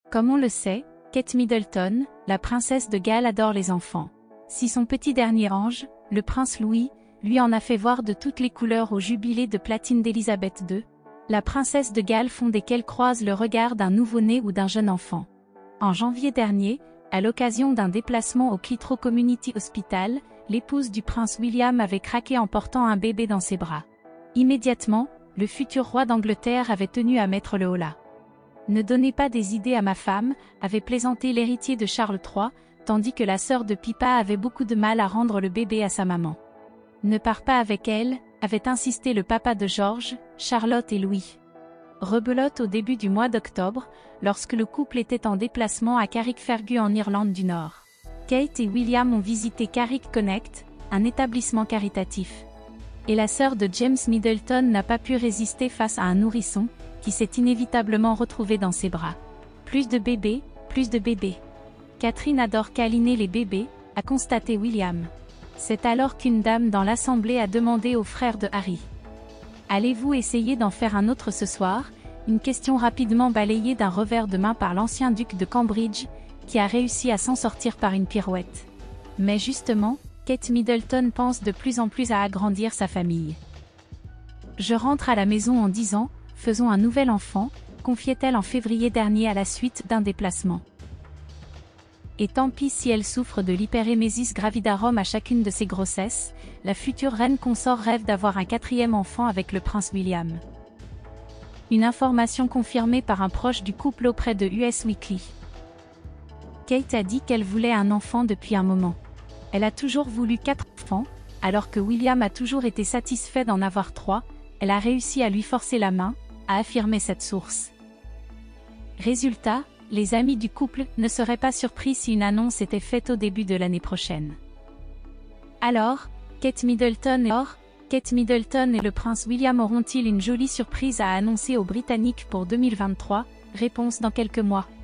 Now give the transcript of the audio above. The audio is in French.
Comme on le sait, Kate Middleton, la princesse de Galles adore les enfants. Si son petit dernier ange, le prince Louis, lui en a fait voir de toutes les couleurs au jubilé de platine d'Élisabeth II, la princesse de Galles fond desquelles croise le regard d'un nouveau-né ou d'un jeune enfant. En janvier dernier, à l'occasion d'un déplacement au Clitheroe Community Hospital, l'épouse du prince William avait craqué en portant un bébé dans ses bras. Immédiatement, le futur roi d'Angleterre avait tenu à mettre le holà. Ne donnez pas des idées à ma femme, avait plaisanté l'héritier de Charles III, tandis que la sœur de Pippa avait beaucoup de mal à rendre le bébé à sa maman. Ne pars pas avec elle, avait insisté le papa de George, Charlotte et Louis. Rebelote au début du mois d'octobre, lorsque le couple était en déplacement à Carrickfergus en Irlande du Nord. Kate et William ont visité Carrick Connect, un établissement caritatif. Et la sœur de James Middleton n'a pas pu résister face à un nourrisson, qui s'est inévitablement retrouvé dans ses bras. Plus de bébés, plus de bébés. Catherine adore câliner les bébés, a constaté William. C'est alors qu'une dame dans l'assemblée a demandé au frère de Harry. Allez-vous essayer d'en faire un autre ce soir? Une question rapidement balayée d'un revers de main par l'ancien duc de Cambridge, qui a réussi à s'en sortir par une pirouette. Mais justement, Kate Middleton pense de plus en plus à agrandir sa famille. Je rentre à la maison en 10 ans, faisons un nouvel enfant, confiait-elle en février dernier à la suite d'un déplacement. Et tant pis si elle souffre de l'hyperémesis gravidarum à chacune de ses grossesses, la future reine consort rêve d'avoir un 4e enfant avec le prince William. Une information confirmée par un proche du couple auprès de US Weekly. Kate a dit qu'elle voulait un enfant depuis un moment. Elle a toujours voulu 4 enfants, alors que William a toujours été satisfait d'en avoir 3, elle a réussi à lui forcer la main, a affirmé cette source. Résultat, les amis du couple ne seraient pas surpris si une annonce était faite au début de l'année prochaine. Alors, Kate Middleton et le prince William auront-ils une jolie surprise à annoncer aux Britanniques pour 2023? Réponse dans quelques mois.